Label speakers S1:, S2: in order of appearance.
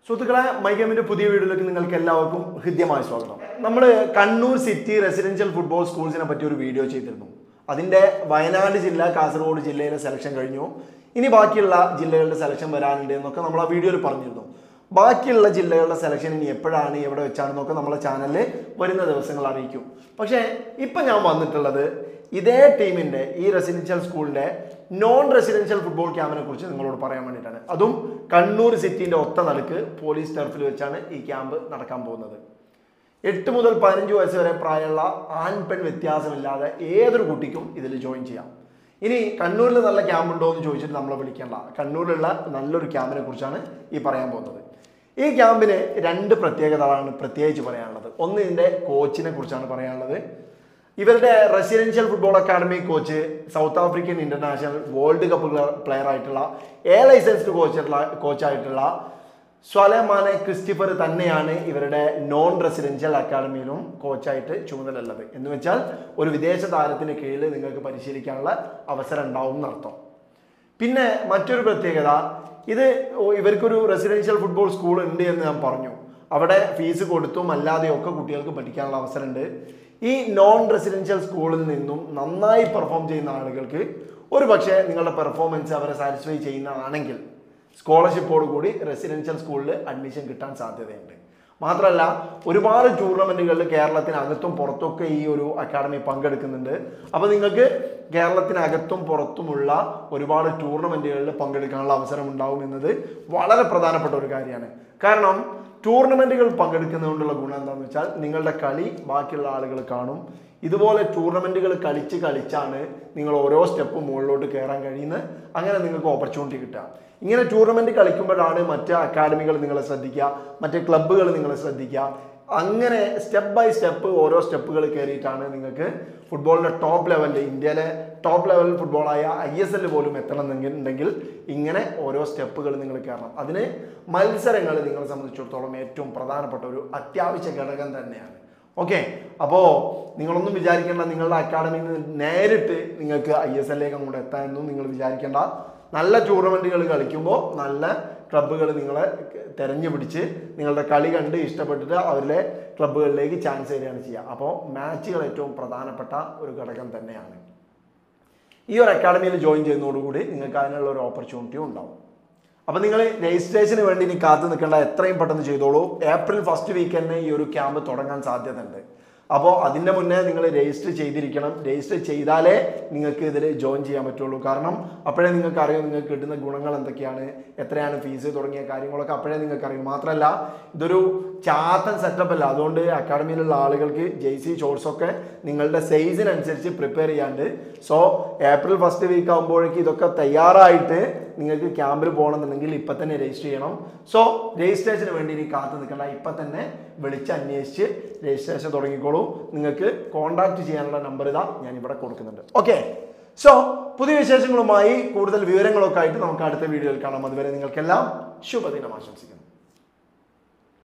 S1: സുഹൃത്തുക്കളെ, മൈഗേമിന്റെ പുതിയ വീഡിയോയിലേക്ക് നിങ്ങൾക്ക് എല്ലാവർക്കും ഹൃദ്യമായ സ്വാഗതം. നമ്മൾ കണ്ണൂർ സിറ്റി റെസിഡൻഷ്യൽ ഫുട്ബോൾ സ്കൂൾസിനെ പറ്റി ഒരു വീഡിയോ ചെയ്തിരുന്നു. അതിന്റെ വയനാട് ജില്ല, കാസർഗോഡ് ജില്ലയിലെ സെലക്ഷൻ കഴിഞ്ഞു. ഇനി ബാക്കിയുള്ള ജില്ലകളുടെ സെലക്ഷൻ വരാനുണ്ട് എന്നൊക്കെ നമ്മൾ ആ വീഡിയോയിൽ പറഞ്ഞിരുന്നു. ബാക്കിയുള്ള ജില്ലകളുടെ സെലക്ഷൻ ഇനി എപ്പോഴാണ്, എവിടെ വെച്ചാണെന്നൊക്കെ നമ്മളെ ചാനലിൽ വരുന്ന ദിവസങ്ങൾ അറിയിക്കും. പക്ഷേ ഇപ്പം ഞാൻ വന്നിട്ടുള്ളത് ഇതേ ടീമിൻ്റെ, ഈ റെസിഡൻഷ്യൽ സ്കൂളിൻ്റെ നോൺ റെസിഡൻഷ്യൽ ഫുട്ബോൾ ക്യാമ്പിനെ കുറിച്ച് നിങ്ങളോട് പറയാൻ വേണ്ടിയിട്ടാണ്. അതും കണ്ണൂർ സിറ്റിൻ്റെ ഒത്ത നടുക്ക് പോലീസ് ടർഫിൽ വെച്ചാണ് ഈ ക്യാമ്പ് നടക്കാൻ പോകുന്നത്. 8 മുതൽ 15 വയസ്സ് വരെ പ്രായമുള്ള ആൺ പെൺ വ്യത്യാസമില്ലാതെ ഏതൊരു കുട്ടിക്കും ഇതിൽ ജോയിൻ ചെയ്യാം. ഇനി കണ്ണൂരിൽ നല്ല ക്യാമ്പ് ഉണ്ടോ എന്ന് ചോദിച്ചിട്ട് നമ്മളെ വിളിക്കേണ്ട. കണ്ണൂരിലുള്ള നല്ലൊരു ക്യാമ്പിനെ കുറിച്ചാണ് ഈ പറയാൻ പോകുന്നത്. ഈ ക്യാമ്പിന് 2 പ്രത്യേകതകളാണ് പ്രത്യേകിച്ച് പറയാനുള്ളത്. ഒന്ന്, ഇതിൻ്റെ കോച്ചിനെ കുറിച്ചാണ് പറയാനുള്ളത്. ഇവരുടെ residential football academy coach South African international world cup player ആയിട്ടുള്ള ലൈസൻസ്ഡ് കോച്ചായിട്ടുള്ള സ്വലമാനെ ക്രിസ്റ്റഫർ തന്നെയാണ് ഇവരുടെ നോൺ റെസിഡൻഷ്യൽ അക്കാഡമിയിലും കോച്ചായിട്ട് ചുമതലയുള്ളത്. എന്ന് വെച്ചാൽ ഒരു വിദേശ താരത്തിന് കീഴിൽ നിങ്ങൾക്ക് പരിശീലിക്കാനുള്ള അവസരം ഉണ്ടാവും എന്നർത്ഥം. പിന്നെ മറ്റൊരു പ്രത്യേകത, ഇവർക്കൊരു റെസിഡൻഷ്യൽ ഫുട്ബോൾ സ്കൂൾ ഉണ്ട് എന്ന് ഞാൻ പറഞ്ഞു. അവിടെ ഫീസ് കൊടുത്തും അല്ലാതെയും ഒക്കെ കുട്ടികൾക്ക് പഠിക്കാനുള്ള അവസരമുണ്ട്. ഈ നോൺ റെസിഡൻഷ്യൽ സ്കൂളിൽ നിന്നും നന്നായി പെർഫോം ചെയ്യുന്ന ആളുകൾക്ക് ഒരു പക്ഷേ നിങ്ങളുടെ പെർഫോമൻസ് അവരെ സാറ്റിസ്ഫൈ ചെയ്യുന്നതാണെങ്കിൽ സ്കോളർഷിപ്പോട് കൂടി റെസിഡൻഷ്യൽ സ്കൂളിൽ അഡ്മിഷൻ കിട്ടാൻ സാധ്യതയുണ്ട്. മാത്രമല്ല, ഒരുപാട് ടൂർണമെൻറ്റുകളിൽ കേരളത്തിനകത്തും പുറത്തൊക്കെ ഈ ഒരു അക്കാഡമി പങ്കെടുക്കുന്നുണ്ട്. അപ്പോൾ നിങ്ങൾക്ക് കേരളത്തിനകത്തും പുറത്തുമുള്ള ഒരുപാട് ടൂർണമെൻറ്റുകളിൽ പങ്കെടുക്കാനുള്ള അവസരം ഉണ്ടാവും എന്നത് വളരെ പ്രധാനപ്പെട്ട ഒരു കാര്യമാണ്. കാരണം ടൂർണമെൻറ്റുകൾ പങ്കെടുക്കുന്നതുകൊണ്ടുള്ള ഗുണം എന്താണെന്ന് വെച്ചാൽ നിങ്ങളുടെ കളി ബാക്കിയുള്ള ആളുകൾ കാണും. ഇതുപോലെ ടൂർണമെൻറ്റുകൾ കളിച്ചാണ് നിങ്ങൾ ഓരോ സ്റ്റെപ്പും മുകളിലോട്ട് കയറാൻ കഴിയുന്നത്. അങ്ങനെ നിങ്ങൾക്ക് ഓപ്പർച്യൂണിറ്റി കിട്ടുക. ഇങ്ങനെ ടൂർണമെൻറ്റ് കളിക്കുമ്പോഴാണ് മറ്റ് അക്കാഡമികൾ നിങ്ങളെ ശ്രദ്ധിക്കുക, മറ്റ് ക്ലബ്ബുകൾ നിങ്ങളെ ശ്രദ്ധിക്കുക. അങ്ങനെ സ്റ്റെപ്പ് ബൈ സ്റ്റെപ്പ് ഓരോ സ്റ്റെപ്പുകൾ കയറിയിട്ടാണ് നിങ്ങൾക്ക് ഫുട്ബോളിൻ്റെ ടോപ്പ് ലെവലിൽ, ഇന്ത്യയിലെ ടോപ്പ് ലെവൽ ഫുട്ബോളായ ISL പോലും എത്തണമെന്നുണ്ടെങ്കിൽ ഇങ്ങനെ ഓരോ സ്റ്റെപ്പുകൾ നിങ്ങൾ കയറണം. അതിന് മത്സരങ്ങൾ നിങ്ങളെ സംബന്ധിച്ചിടത്തോളം ഏറ്റവും പ്രധാനപ്പെട്ട ഒരു അത്യാവശ്യ ഘടകം തന്നെയാണ്. ഓക്കെ, അപ്പോൾ നിങ്ങളൊന്നും വിചാരിക്കേണ്ട നിങ്ങളുടെ അക്കാഡമിയിൽ നിന്ന് നേരിട്ട് നിങ്ങൾക്ക് ISLലേക്ക് അങ്ങോട്ട് എത്താമെന്നും നിങ്ങൾ വിചാരിക്കേണ്ട. നല്ല ടൂർണമെൻറ്റുകൾ കളിക്കുമ്പോൾ നല്ല ക്ലബ്ബുകൾ നിങ്ങളെ തിരഞ്ഞു പിടിച്ച് നിങ്ങളുടെ കളി കണ്ട് ഇഷ്ടപ്പെട്ടിട്ട് അവരിലെ ക്ലബ്ബുകളിലേക്ക് ചാൻസ് തരികയാണ് ചെയ്യുക. അപ്പോൾ മാച്ചുകൾ ഏറ്റവും പ്രധാനപ്പെട്ട ഒരു ഘടകം തന്നെയാണ്. ഈ ഒരു അക്കാഡമിയിൽ ജോയിൻ ചെയ്യുന്നതോടുകൂടി നിങ്ങൾക്ക് അതിനുള്ള ഒരു ഓപ്പർച്യൂണിറ്റി ഉണ്ടാവും. അപ്പോൾ നിങ്ങൾ രജിസ്ട്രേഷന് വേണ്ടി ഇനി കാത്തു നിൽക്കേണ്ട, എത്രയും പെട്ടെന്ന് ചെയ്തോളൂ. ഏപ്രിൽ ഫസ്റ്റ് വീക്ക് തന്നെ ഈ ഒരു ക്യാമ്പ് തുടങ്ങാൻ സാധ്യതയുണ്ട്. അപ്പോൾ അതിൻ്റെ മുന്നേ നിങ്ങൾ രജിസ്റ്റർ ചെയ്തിരിക്കണം. രജിസ്റ്റർ ചെയ്താലേ നിങ്ങൾക്ക് ഇതിൽ ജോയിൻ ചെയ്യാൻ പറ്റുള്ളൂ. കാരണം അപ്പോഴേ നിങ്ങൾക്ക് അറിയും നിങ്ങൾക്ക് കിട്ടുന്ന ഗുണങ്ങൾ എന്തൊക്കെയാണ്, എത്രയാണ് ഫീസ് തുടങ്ങിയ കാര്യങ്ങളൊക്കെ അപ്പോഴേ നിങ്ങൾക്ക് അറിയും. മാത്രമല്ല, ഇതൊരു ചാത്തൻ സെറ്റപ്പ് അല്ല. അതുകൊണ്ട് അക്കാഡമിയിലുള്ള ആളുകൾക്ക് ജേഴ്സി ഷോർട്സൊക്കെ നിങ്ങളുടെ സൈസിനനുസരിച്ച് പ്രിപ്പയർ ചെയ്യാണ്ട്. സോ ഏപ്രിൽ ഫസ്റ്റ് വീക്ക് ആകുമ്പോഴേക്കും ഇതൊക്കെ തയ്യാറായിട്ട് നിങ്ങൾക്ക് ക്യാമ്പിൽ പോകണമെന്നുണ്ടെങ്കിൽ ഇപ്പം തന്നെ രജിസ്റ്റർ ചെയ്യണം. സോ രജിസ്ട്രേഷന് വേണ്ടി ഇനി കാത്തു നിൽക്കേണ്ട, ഇപ്പം തന്നെ വിളിച്ച് അന്വേഷിച്ച് രജിസ്ട്രേഷൻ തുടങ്ങിക്കോളൂ. നിങ്ങൾക്ക് കോൺടാക്ട് ചെയ്യാനുള്ള നമ്പർ ഇതാ ഞാൻ ഇവിടെ കൊടുക്കുന്നുണ്ട്. ഓക്കെ, സോ പുതിയ വിശേഷങ്ങളുമായി കൂടുതൽ വിവരങ്ങളൊക്കെ ആയിട്ട് നമുക്ക് അടുത്ത വീഡിയോയിൽ കാണാം. അതുവരെ നിങ്ങൾക്കെല്ലാം ശുഭദിനം ആശംസിക്കുന്നു.